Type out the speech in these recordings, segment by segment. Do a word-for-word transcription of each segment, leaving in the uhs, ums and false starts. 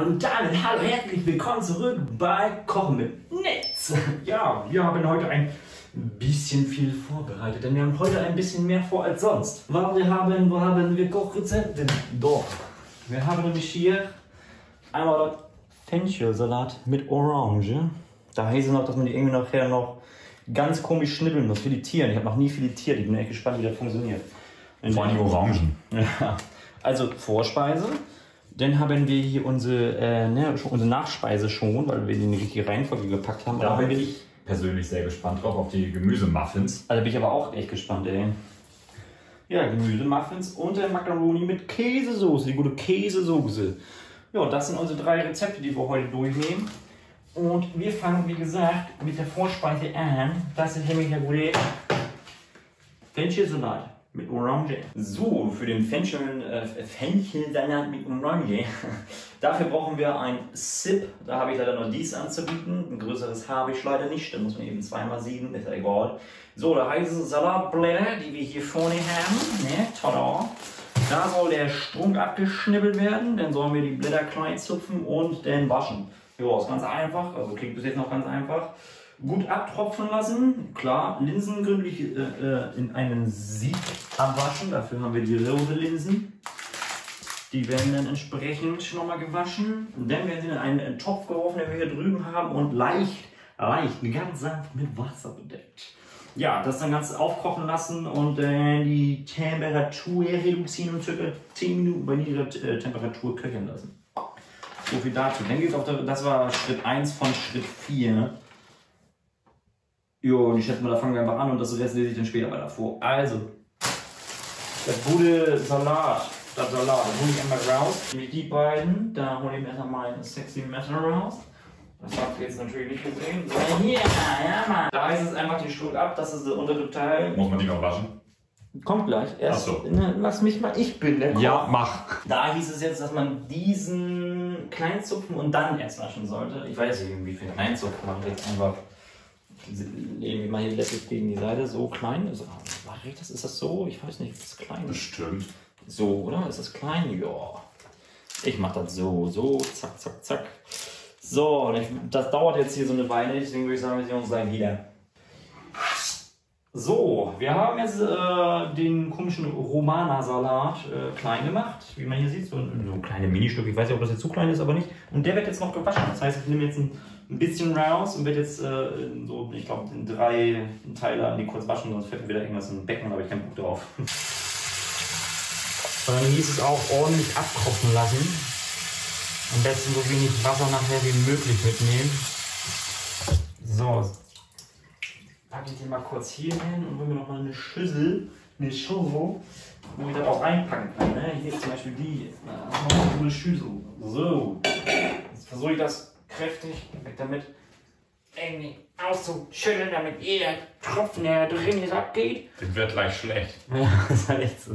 und damit hallo, herzlich willkommen zurück bei Kochen mit Netz. Ja, wir haben heute ein bisschen viel vorbereitet, denn wir haben heute ein bisschen mehr vor als sonst. Weil wir haben, wo haben wir Kochrezepte? Doch. Wir haben nämlich hier einmal Fenchelsalat mit Orange. Da heißt es noch, dass man die irgendwie nachher noch ganz komisch schnibbeln muss, filetieren. Ich habe noch nie filetiert, ich bin echt gespannt, wie das funktioniert. Vor allem die Orangen. Ja. Also Vorspeise. Dann haben wir hier unsere, äh, ne, unsere Nachspeise schon, weil wir die in die richtige Reihenfolge gepackt haben. Da bin ich persönlich sehr gespannt drauf, auf die Gemüsemuffins. Also bin ich aber auch echt gespannt, ey. Ja, Gemüsemuffins und der Macaroni mit Käsesoße, die gute Käsesoße. Ja, das sind unsere drei Rezepte, die wir heute durchnehmen. Und wir fangen, wie gesagt, mit der Vorspeise an. Das ist nämlich der gute Fenchelsalat mit Orange. So, für den Fenchel, äh, Fenchelsalat mit Orange. Dafür brauchen wir ein Sip. Da habe ich leider noch dies anzubieten. Ein größeres habe ich leider nicht. Da muss man eben zweimal sieben, ist ja egal. So, da heißen Salatblätter, die wir hier vorne haben. Ne? Tada! Da soll der Strunk abgeschnibbelt werden. Dann sollen wir die Blätter klein zupfen und dann waschen. Ja, ist ganz einfach. Also klingt bis jetzt noch ganz einfach. Gut abtropfen lassen. Klar, Linsen gründlich äh, in einen Sieb abwaschen. Dafür haben wir die rote Linsen. Die werden dann entsprechend nochmal gewaschen. Und dann werden sie in einen Topf geworfen, den wir hier drüben haben, und leicht, leicht, ganz sanft mit Wasser bedeckt. Ja, das dann ganz aufkochen lassen und äh, die Temperatur reduzieren und ca. zehn Minuten bei niedriger äh, Temperatur köcheln lassen. So viel dazu. Dann geht's auf der, das war Schritt eins von Schritt vier. Jo, und ich schätze mal, da fangen wir einfach an und das Rest lese ich dann später weiter vor. Also, der gute Salat, das Salat, da hole ich einmal raus. Mit die beiden, da hole ich mir erstmal mein sexy Messer raus. Das habt ihr jetzt natürlich nicht gesehen. So, hier, ja Mann. Da heißt es einfach den Strunk ab, das ist der untere Teil. Muss man die noch waschen? Kommt gleich. Erst, Ach so. Ne, lass mich mal, ich bin der Koch. Ja, mach. Da hieß es jetzt, dass man diesen klein zupfen und dann erst waschen sollte. Ich weiß nicht, wie viel klein zupfen man jetzt einfach. Legen wir mal hier letztlich gegen die Seite, so klein. Also, mache ich das? Ist das so? Ich weiß nicht, ist das klein? Bestimmt. So, oder? Ist das klein? Ja. Ich mache das so, so, zack, zack, zack. So, und ich, das dauert jetzt hier so eine Weile, deswegen würde ich sagen, wir sehen uns gleich wieder. So, wir haben jetzt äh, den komischen Romana-Salat äh, klein gemacht, wie man hier sieht, so, so ein kleines Ministück. Ich weiß nicht, ob das jetzt zu klein ist, aber nicht. Und der wird jetzt noch gewaschen. Das heißt, ich nehme jetzt ein, ein bisschen raus und werde jetzt äh, so, ich glaube, in drei Teile an die kurz waschen, sonst fällt mir wieder irgendwas in den Becken, da habe ich keinen Bock drauf. Und dann hieß es auch ordentlich abtropfen lassen. Am besten so wenig Wasser nachher wie möglich mitnehmen. So. Packe ich den mal kurz hier hin und hole mir noch mal eine Schüssel, eine Schüssel, wo ich das auch reinpacken kann. Ne? Hier ist zum Beispiel die, da ist noch eine coole Schüssel. So, jetzt versuche ich das kräftig damit irgendwie auszuschütteln, damit jeder Tropfen, der da drin ist, abgeht. Den wird gleich schlecht. Ja, das ist halt echt so.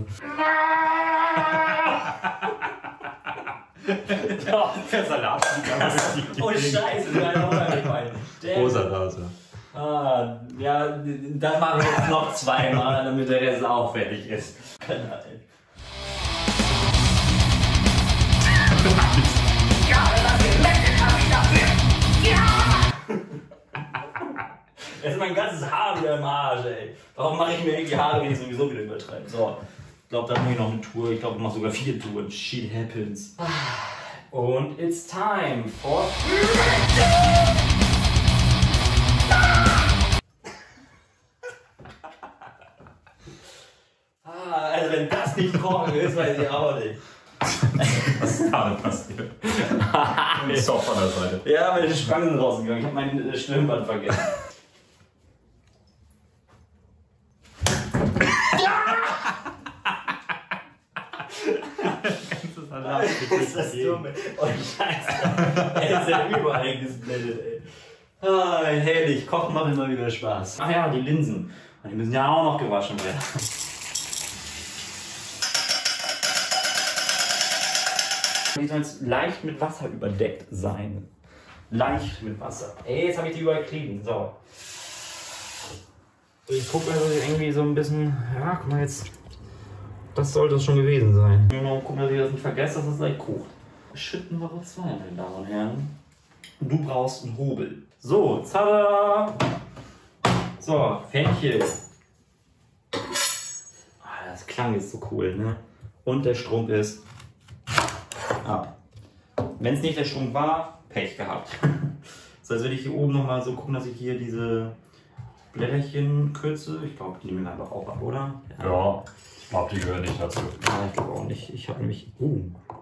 Ja, der Salat. Oh Scheiße, der ist runtergefallen. Rosa Nase. Ah, ja, dann machen wir jetzt noch zweimal, damit der Rest auch fertig ist. Ja, jetzt ist mein ganzes Haar wieder im Arsch, ey. Warum mache ich mir die Haare, wenn ich sowieso wieder übertreibe? So, ich glaube, da mache ich noch eine Tour. Ich glaube, ich mache sogar vier Touren. Shit happens. Und it's time for... Ah, also wenn das nicht Kochen ist, weiß ich auch nicht. Was ist da denn passiert? Ein Soft an der Seite. Ja, meine Spangen sind rausgegangen. Ich habe mein äh, Stirnband vergessen. Ist das dumm, ey. Oh Scheiße. Er ist ja überall gesplittet, ey. Ah, herrlich. Kochen macht immer wieder Spaß. Ach ja, die Linsen. Die müssen ja auch noch gewaschen werden. Die sollen jetzt leicht mit Wasser überdeckt sein. Leicht mit Wasser. Ey, jetzt habe ich die überall kleben. So. Ich gucke also irgendwie so ein bisschen. Ja, guck mal jetzt. Das sollte es schon gewesen sein. Genau, guck mal, dass ich das nicht vergesse, dass es gleich kocht. Schritt Nummer zwei, meine Damen und Herren. Du brauchst einen Hobel. So, tada! So, Fenchel. Ah, das klang jetzt so cool, ne? Und der Strunk ist ab. Wenn es nicht der Strunk war, Pech gehabt. So, jetzt will ich hier oben nochmal so gucken, dass ich hier diese Blätterchen kürze. Ich glaube, die nehmen wir einfach auch ab, oder? Ja, ja, ich glaube, die gehören nicht dazu. Ja, ich glaube auch nicht. Ich habe nämlich... Oh.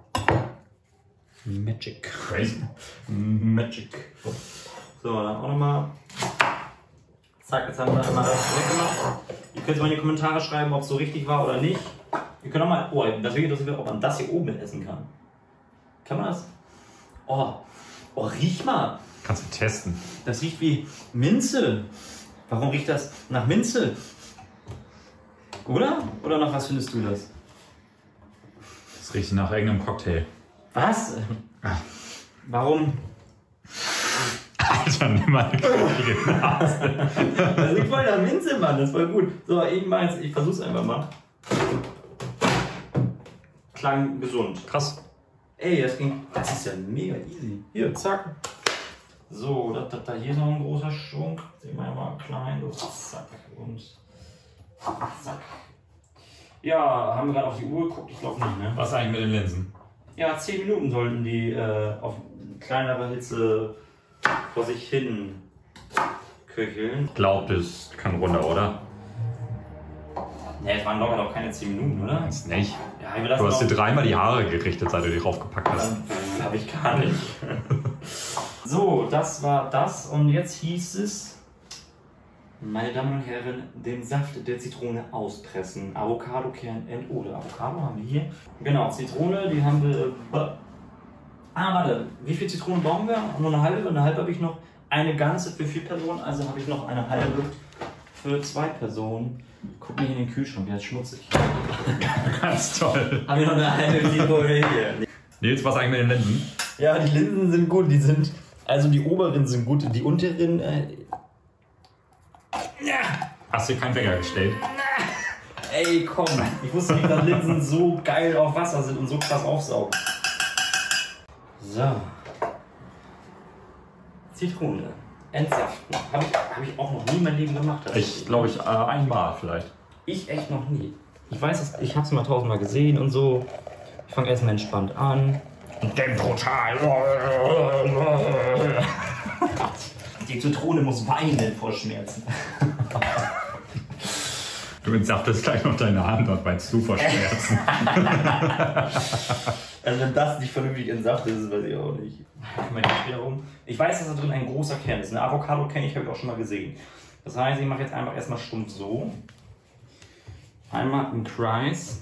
Magic. Crazy. Magic. So, dann auch nochmal. Zack, jetzt haben wir einmal alles weggemacht. Ihr könnt mal in die Kommentare schreiben, ob es so richtig war oder nicht. Ihr könnt auch mal... Oh, das will ich, ob man das hier oben mit essen kann. Kann man das? Oh, oh, riech mal. Kannst du testen. Das riecht wie Minze. Warum riecht das nach Minze? Oder? Oder nach was findest du das? Das riecht nach irgendeinem Cocktail. Was? Warum? Alter, nimm mal eine kräftige Nase. Das riecht voll nach Minze, Mann. Das ist voll gut. So, ich mein's, ich versuch's einfach mal. Klang gesund. Krass. Ey, das ging. Das ist ja mega easy. Hier, zack. So, da, da, da hier ist noch ein großer Schwung. Sehen wir mal klein. So, zack. Und zack. Ja, haben wir gerade auf die Uhr geguckt? Ich glaube nicht, ne? Was eigentlich mit den Linsen? Ja, zehn Minuten sollten die äh, auf kleinerer Hitze vor sich hin köcheln. Ich glaube, das kann runter, oder? Ne, es waren locker doch keine zehn Minuten, oder? Das nicht. Ja, wir lassen Du hast dir noch- dreimal die Haare gerichtet, seit du die draufgepackt hast. Dann habe ich gar nicht. So, das war das und jetzt hieß es, meine Damen und Herren, den Saft der Zitrone auspressen. Avocadokern and oder Avocado haben wir hier. Genau, Zitrone, die haben wir. Ah, warte, wie viel Zitronen brauchen wir? Nur eine halbe. Eine halbe habe ich noch. Eine ganze für vier Personen, also habe ich noch eine halbe für zwei Personen. Guck mal hier in den Kühlschrank, der ist schmutzig. Ganz toll. Haben wir noch eine halbe Zitrone hier? Nils, was eigentlich mit den Linsen? Ja, die Linsen sind gut, die sind. Also die oberen sind gut, die unteren. Äh, Hast du keinen Wecker gestellt? ey, komm. Ich wusste nicht, dass Linsen so geil auf Wasser sind und so krass aufsaugen. So. Zitrone. Entsaften. Habe ich, hab ich auch noch nie in meinem Leben gemacht. Ich glaube, ich äh, einmal vielleicht. Ich echt noch nie. Ich weiß es, ich habe es mal tausendmal gesehen und so. Ich fange erstmal entspannt an. Und dann brutal. Die Zitrone muss weinen vor Schmerzen. Du entsaftest gleich noch deine Hand und meinst du vor Schmerzen. Also wenn das nicht vernünftig entsaftet ist, weiß ich auch nicht. Ich weiß, dass da drin ein großer Kern ist. Eine Avocado kenne ich, habe ich auch schon mal gesehen. Das heißt, ich mache jetzt einfach erstmal stumpf so. Einmal im Kreis.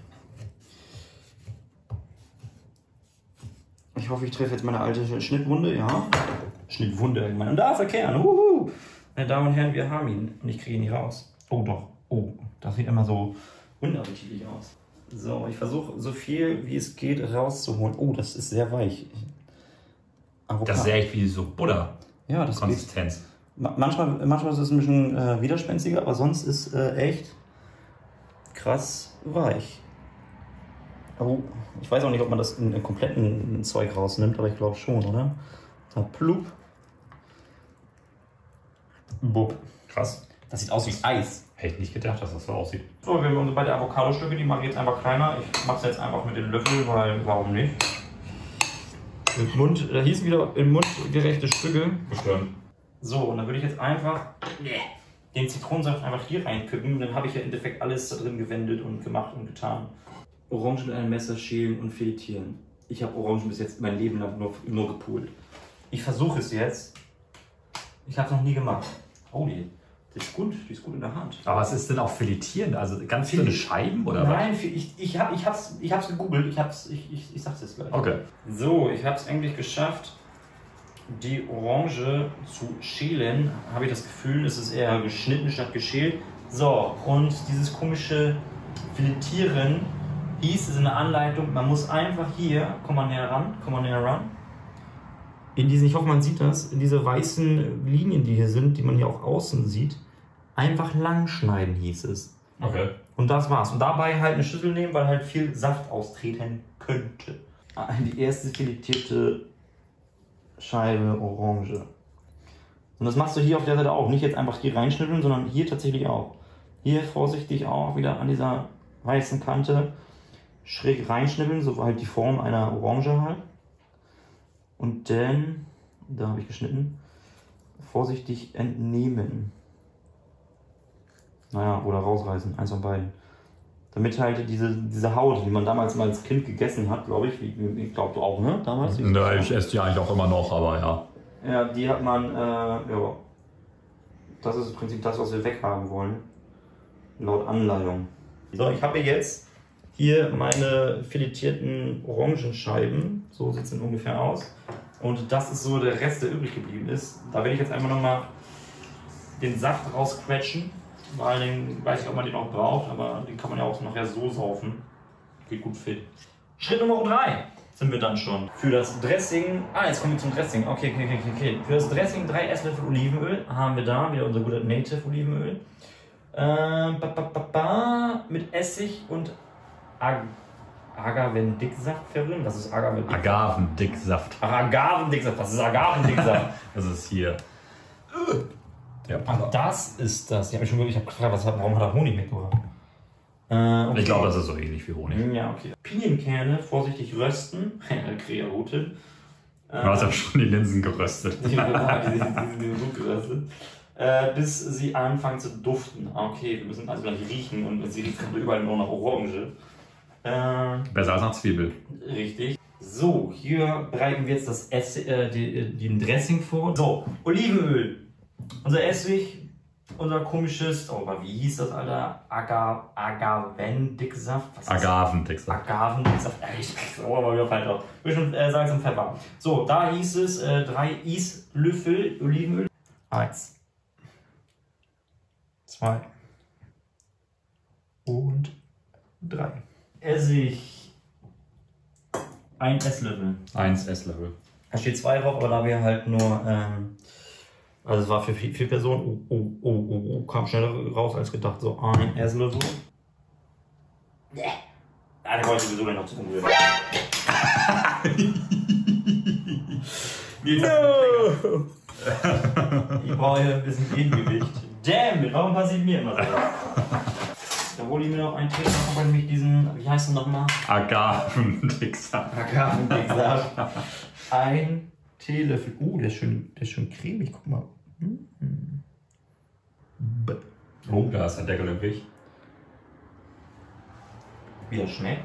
Ich hoffe, ich treffe jetzt meine alte Schnittwunde, ja. Schnittwunde irgendwann. Und da ist der Kern. Uhu. Meine Damen und Herren, wir haben ihn. Und ich kriege ihn nicht raus. Oh doch. Oh, das sieht immer so unappetitlich aus. So, ich versuche so viel wie es geht rauszuholen. Oh, das ist sehr weich. Avocado. Das ist ja echt wie so Butter. Ja, das geht. Konsistenz. Ma- Manchmal, manchmal ist es ein bisschen äh, widerspenstiger, aber sonst ist äh, echt krass weich. Oh, ich weiß auch nicht, ob man das in, in kompletten Zeug rausnimmt, aber ich glaube schon, oder? Da plup. Bub. Krass. Das sieht aus wie Eis. Hätte ich nicht gedacht, dass das so aussieht. So, wir haben unsere beiden Avocado-Stücke, die mache ich jetzt einfach kleiner. Ich mache es jetzt einfach mit dem Löffel, weil warum nicht? Im Mund, da hieß wieder im Mund gerechte Stücke. Bestimmt. So, und dann würde ich jetzt einfach den Zitronensaft einfach hier reinkippen. Dann habe ich ja im Endeffekt alles da drin gewendet und gemacht und getan. Orangen mit einem Messer schälen und filetieren. Ich habe Orangen bis jetzt mein Leben lang nur, nur gepult. Ich versuche es jetzt. Ich habe es noch nie gemacht. Oh, die, die ist gut, die ist gut in der Hand. Aber was ist denn auch filetieren? Also ganz viele Scheiben oder Nein, ich, ich, hab, ich habe es ich hab's gegoogelt. Ich, hab's, ich, ich, ich sag's jetzt gleich. was? Okay. So, ich habe es eigentlich geschafft, die Orange zu schälen. Habe ich das Gefühl, es ist eher geschnitten statt geschält. So, und dieses komische Filetieren hieß es in der Anleitung, man muss einfach hier, komm mal näher ran, komm mal näher ran. In diesen, ich hoffe, man sieht das, in diese weißen Linien, die hier sind, die man hier auch außen sieht, einfach lang schneiden hieß es. Okay. Und das war's. Und dabei halt eine Schüssel nehmen, weil halt viel Saft austreten könnte. die erste filetierte Scheibe Orange. Und das machst du hier auf der Seite auch. Nicht jetzt einfach hier reinschnippeln, sondern hier tatsächlich auch. Hier vorsichtig auch wieder an dieser weißen Kante schräg reinschnippeln, so halt die Form einer Orange halt. Und dann, da habe ich geschnitten, vorsichtig entnehmen. Naja, oder rausreißen, eins von beiden. Damit halt diese, diese Haut, die man damals mal als Kind gegessen hat, glaube ich, wie, ich glaube du auch, ne? Damals? Ja, ich esse die eigentlich auch immer noch, aber ja. Ja, die hat man, äh, ja. Das ist im Prinzip das, was wir weghaben wollen. Laut Anleitung. So, ich habe jetzt hier meine filetierten Orangenscheiben. So sieht es dann ungefähr aus. Und das ist so der Rest, der übrig geblieben ist. Da werde ich jetzt einfach nochmal den Saft rausquetschen. Weil den weiß ich, ob man den auch braucht, aber den kann man ja auch nachher so saufen. Geht gut fit. Schritt Nummer drei sind wir dann schon. Für das Dressing, ah, jetzt kommen wir zum Dressing. Okay, okay, okay, okay. Für das Dressing drei Esslöffel Olivenöl haben wir da, wieder unser guter Native Olivenöl. Ähm, ba, ba, ba, ba, mit Essig und Ag Agavendicksaft verrühren. Was ist Agavendicksaft? Agavendicksaft. Ach, Agavendicksaft. Was ist Agavendicksaft? Das ist hier. Ja, Ach, das ist das. Ich habe mich schon wirklich hab gefragt, was, warum hat er Honig mitgebracht? Äh, okay. Ich glaube, das ist so ähnlich wie Honig. Ja, okay. Pinienkerne vorsichtig rösten. Krearotin. Du hast ja schon die Linsen geröstet. Die, die, die, die sind gut geröstet. Äh, bis sie anfangen zu duften. Okay, wir müssen also gleich riechen und sie riecht überall nur nach Orange. Äh, Besser als nach Zwiebel. Richtig. So, hier bereiten wir jetzt das Essig, äh, die, den Dressing vor. So, Olivenöl. Unser Essig, unser komisches, oh, aber wie hieß das, Alter? Aga, Agavendicksaft? Agavendicksaft. Agavendicksaft, ehrlich, oh, aber wieder falsch aus. Bisschen äh, Salz und Pfeffer. So, da hieß es äh, drei Esslöffel Olivenöl. Eins. Zwei. Und drei. Essig. Ein Esslöffel. Eins Esslöffel. Da steht zwei drauf, aber da wir halt nur, ähm, also es war für vier, vier Personen, oh, oh, oh, oh, oh, kam schneller raus als gedacht, so ein Esslöffel. Ja, der wollte sowieso gleich noch zu umrühren. No. Ich brauche hier ein bisschen Gegengewicht. Damn, warum passiert mir immer so? Da hole ich mir noch einen Tee, noch bei mich diesen, wie heißt der nochmal? Agavendicksaft. Agavendicksaft. Ein Teelöffel. Uh, der ist schön, der ist schön cremig, guck mal. Mm. Oh, da ist der Deckel im Weg. Wie der schmeckt.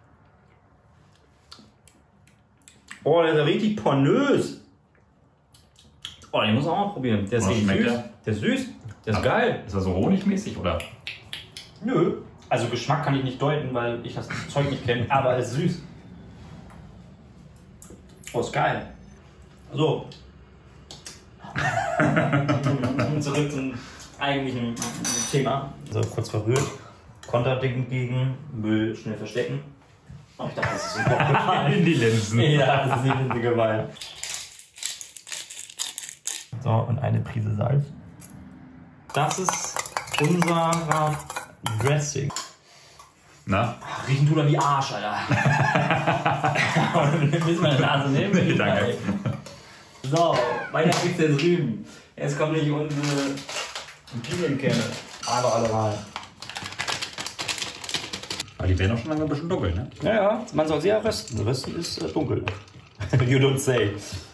Oh, der ist ja richtig pornös. Oh, den muss man auch mal probieren. Der ist Was richtig schmeckt süß. der? Der ist süß. Der ist Aber geil. Ist er so honigmäßig oder? Nö. Also Geschmack kann ich nicht deuten, weil ich das Zeug nicht kenne, aber es ist süß. Oh, ist geil. So. Zurück zum eigentlichen Thema. So, kurz verrührt. Konterding gegen Müll schnell verstecken. Oh, ich dachte, das ist ein Bock. In die Linsen. Ja, das ist die winzige Weile. So, und eine Prise Salz. Das ist unser Dressing. Na? Ach, riechen tut er wie Arsch, Alter. Müssen wir eine Nase nehmen? Nee, danke. So, weiter geht's jetzt drüben. Jetzt kommen nicht unsere Pinienkerne. Aber alle rein. Aber die werden auch schon lange ein bisschen dunkel, ne? Ja, ja, man soll sie ja rösten. Rösten ist äh, dunkel. You don't say.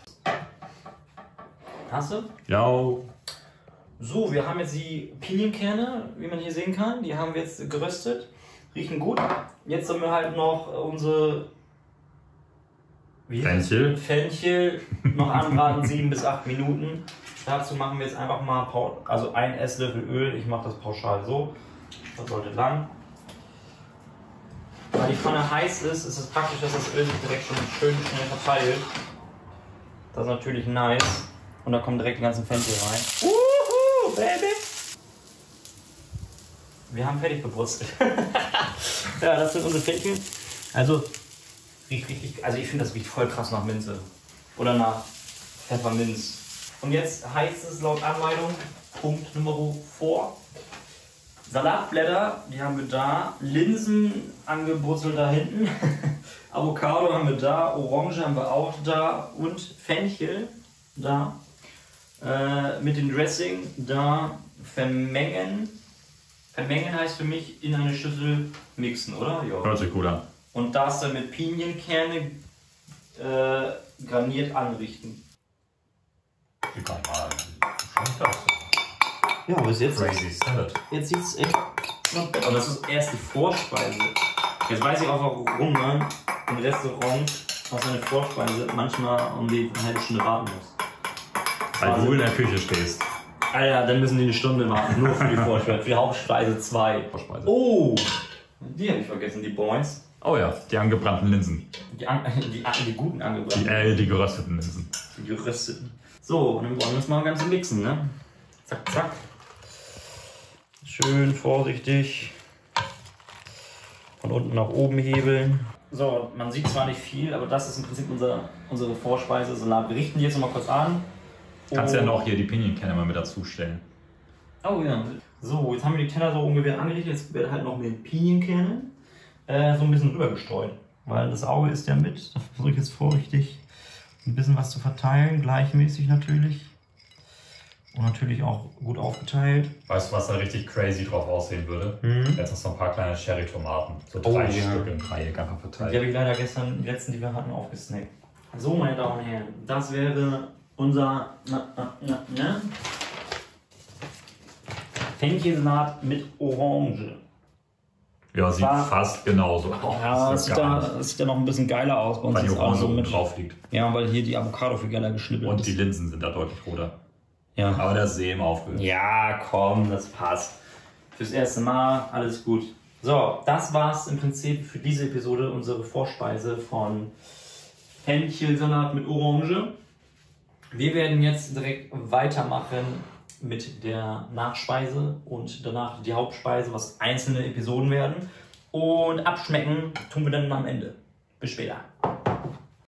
Hast du? Ja. So, wir haben jetzt die Pinienkerne, wie man hier sehen kann. Die haben wir jetzt geröstet. Riechen gut. Jetzt haben wir halt noch unsere wie Fenchel. Fenchel noch anbraten, sieben bis acht Minuten. Dazu machen wir jetzt einfach mal also ein Esslöffel Öl. Ich mache das pauschal so. Das sollte lang. Weil die Pfanne heiß ist, ist es praktisch, dass das Öl sich direkt schon schön schnell verteilt. Das ist natürlich nice. Und da kommen direkt die ganzen Fenchel rein. Uhu, Baby! Wir haben fertig gebrutzelt. Ja, das sind unsere Fenchel. Also, riecht richtig, also ich finde, das riecht voll krass nach Minze. Oder nach Pfefferminz. Und jetzt heißt es laut Anleitung, Punkt Nummer vier, Salatblätter, die haben wir da. Linsen angebrutzelt da hinten. Avocado haben wir da. Orange haben wir auch da. Und Fenchel da. Äh, mit dem Dressing da vermengen. Vermengen heißt für mich in eine Schüssel mixen, oder? Ja. Hört sich gut an. Und das dann mit Pinienkerne äh, garniert anrichten. Wie kann man schmeckt das? Ja, bis jetzt. Crazy Salad. Jetzt sieht es echt. Und das ist erst die Vorspeise. Jetzt weiß ich auch, warum man im Restaurant auf seine Vorspeise manchmal um die eine halbe Stunde warten muss. Weil du in der Küche stehst. Alter, dann müssen die eine Stunde warten, nur für die Vorspeise. Für die Hauptspeise zwei. Vorspeise. Oh! Die habe ich vergessen, die Boys. Oh ja, die angebrannten Linsen. Die, an, die, die guten Die, angebracht. äh, die gerösteten Linsen. Die gerösteten. So, und dann wollen wir das mal ganz mixen, ne? Zack, zack. Schön vorsichtig. Von unten nach oben hebeln. So, man sieht zwar nicht viel, aber das ist im Prinzip unser, unsere Vorspeise. Salat. Wir richten die jetzt noch mal kurz an. Kannst Oh. ja noch hier die Pinienkerne mal mit dazu stellen. Oh ja. So, jetzt haben wir die Teller so ungefähr angerichtet. Jetzt wird halt noch mit den Pinienkernen äh, so ein bisschen rüber gestreut. Weil das Auge ist ja mit. Da versuche ich jetzt vorsichtig ein bisschen was zu verteilen. Gleichmäßig natürlich. Und natürlich auch gut aufgeteilt. Weißt du, was da richtig crazy drauf aussehen würde? Mhm. Jetzt noch so ein paar kleine Cherry-Tomaten. So Oh, drei ja. Stück im Dreieck einfach Die verteilt. habe ich leider gestern, die letzten, die wir hatten, aufgesnackt. So, meine Damen und Herren, das wäre unser na, na, na, na, Fenchelsalat mit Orange. Ja, sieht War- fast genauso aus. Ja, das sieht, gar da, nicht. das sieht da noch ein bisschen geiler aus. Bei uns Weil die ist alles Orange so oben mit, drauf liegt. ja, weil hier die Avocado viel geiler geschnippelt Und ist. die Linsen sind da deutlich roter. Ja. Aber das ist eben aufgehört. Ja, komm, das passt. Fürs erste Mal, alles gut. So, das war's im Prinzip für diese Episode, unsere Vorspeise von Fenchelsalat mit Orange. Wir werden jetzt direkt weitermachen mit der Nachspeise und danach die Hauptspeise, was einzelne Episoden werden. Und abschmecken tun wir dann am Ende. Bis später.